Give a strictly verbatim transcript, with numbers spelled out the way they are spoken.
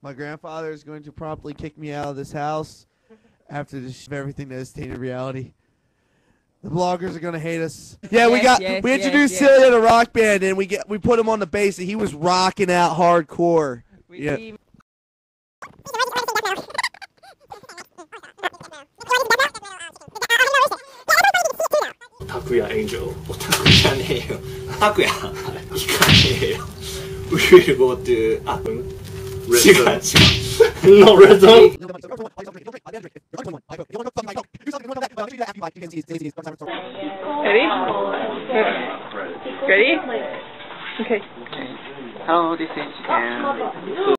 My grandfather is going to promptly kick me out of this house after this everything that is tainted reality. The bloggers are gonna hate us. Yeah, we Yes, got yes, we yes, introduced yes. Celia to rock band, and we get we put him on the bass, and he was rocking out hardcore. We Yeah. see- Takuya Angel. Otaku じゃねえよ。Takuya 行かねえよ。We will go to あ、違う違う。No red zone. Ready? Ready? Okay. Hello, this is Ken.